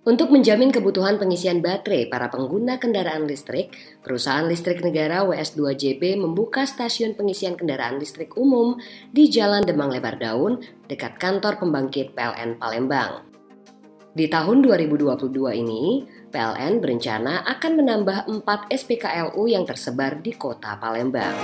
Untuk menjamin kebutuhan pengisian baterai para pengguna kendaraan listrik, perusahaan listrik negara WS2JB membuka stasiun pengisian kendaraan listrik umum di Jalan Demang Lebar Daun, dekat kantor pembangkit PLN Palembang. Di tahun 2022 ini, PLN berencana akan menambah 4 SPKLU yang tersebar di kota Palembang.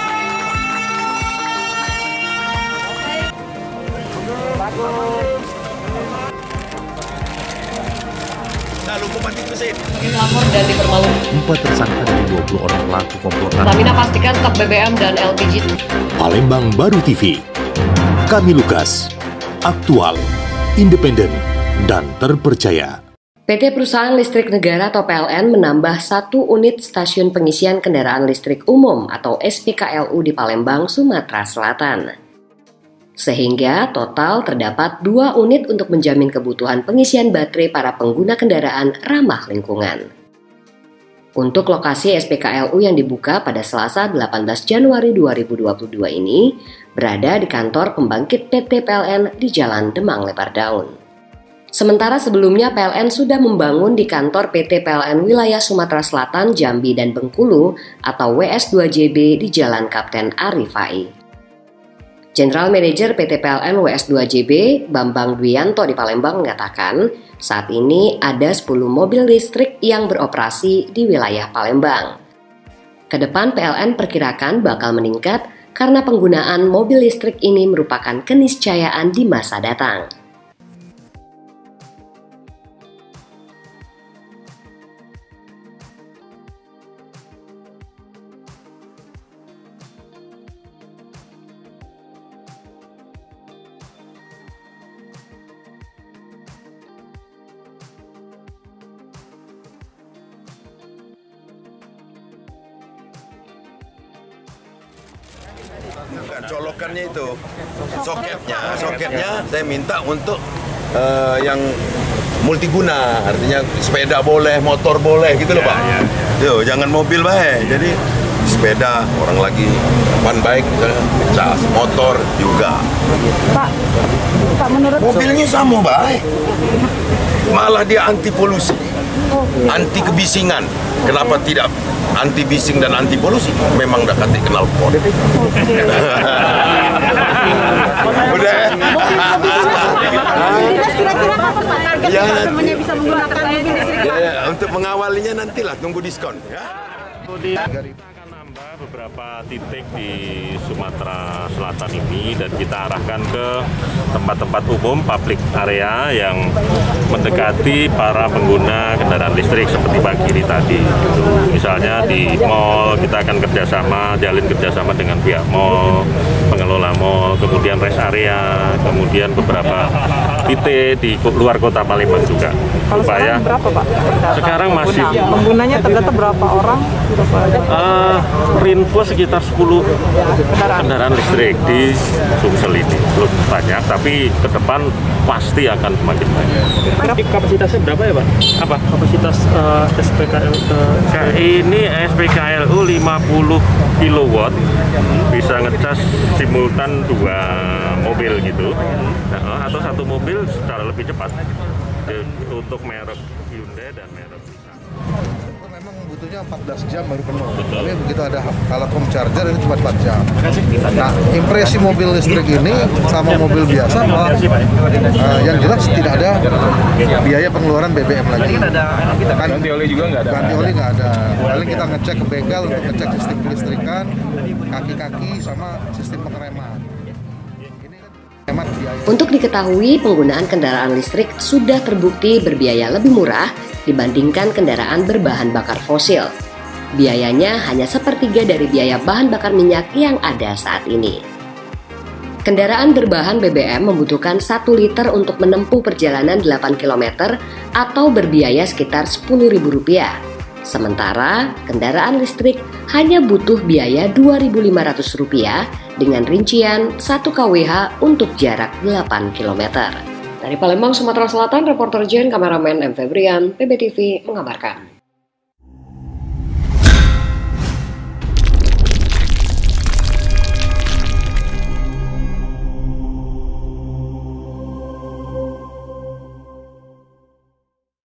Lapor dan dipermalukan. 4 tersangka dari 20 orang pelaku komplotan. Pertamina pastikan stok BBM dan LPG. Palembang Baru TV. Kami Lukas. Aktual, independen, dan terpercaya. PT Perusahaan Listrik Negara atau PLN menambah 1 unit stasiun pengisian kendaraan listrik umum atau SPKLU di Palembang, Sumatera Selatan. Sehingga total terdapat 2 unit untuk menjamin kebutuhan pengisian baterai para pengguna kendaraan ramah lingkungan. Untuk lokasi SPKLU yang dibuka pada Selasa 18 Januari 2022 ini berada di kantor pembangkit PT PLN di Jalan Demang Lebar Daun. Sementara sebelumnya PLN sudah membangun di kantor PT PLN wilayah Sumatera Selatan, Jambi, dan Bengkulu atau WS2JB di Jalan Kapten Arifai. General Manager PT PLN WS2JB, Bambang Dwianto di Palembang mengatakan, saat ini ada 10 mobil listrik yang beroperasi di wilayah Palembang. Kedepan PLN perkirakan bakal meningkat karena penggunaan mobil listrik ini merupakan keniscayaan di masa datang. Bukan colokannya itu, soketnya saya minta untuk yang multiguna, artinya sepeda boleh, motor boleh gitu loh Pak. Yo, jangan mobil baik, jadi sepeda orang lagi one bike misalnya, cas, motor juga. Pak menurut mobilnya sama baik, malah dia anti polusi, anti kebisingan. Kenapa tidak anti bising dan anti polusi? Memang udah kata kenal pot. Udah. Kira-kira kapan Pak target teman-temannya bisa menggunakan mobil listrik? Ya, untuk mengawalinya nantilah tunggu diskon. Ya. Beberapa titik di Sumatera Selatan ini dan kita arahkan ke tempat-tempat umum, public area yang mendekati para pengguna kendaraan listrik seperti pagi ini tadi. Misalnya di mall kita akan jalin kerjasama dengan pihak mall, pengelola mall, kemudian rest area, kemudian beberapa titik di luar kota Palembang juga. Kalau sekarang berapa Pak? Sekarang masih penggunanya terdata berapa orang? info sekitar 10 kendaraan listrik di Sumsel ini. Belum banyak, tapi ke depan pasti akan semakin banyak. Kapasitasnya berapa ya Pak? Apa? Kapasitas SPKLU? Ini SPKLU 50 kW, bisa ngecas simultan 2 mobil gitu, atau 1 mobil secara lebih cepat untuk merek Hyundai dan merek memang butuhnya 14 jam baru penuh. Tapi begitu ada kalau home charger ini cuma 4 jam. Nah, impresi mobil listrik ini sama mobil biasa malah yang jelas tidak ada biaya pengeluaran BBM lagi. Ganti oli juga nggak ada. Ganti oli nggak ada. Paling kita ngecek ke bengkel untuk ngecek sistem kelistrikan, kaki-kaki sama sistem pengereman. Untuk diketahui, penggunaan kendaraan listrik sudah terbukti berbiaya lebih murah dibandingkan kendaraan berbahan bakar fosil. Biayanya hanya sepertiga dari biaya bahan bakar minyak yang ada saat ini. Kendaraan berbahan BBM membutuhkan 1 liter untuk menempuh perjalanan 8 km atau berbiaya sekitar Rp10.000. Sementara kendaraan listrik hanya butuh biaya Rp2.500 dengan rincian 1 kWh untuk jarak 8 km. Dari Palembang, Sumatera Selatan, reporter Jen, kameramen M. Febrian, PBTV mengabarkan.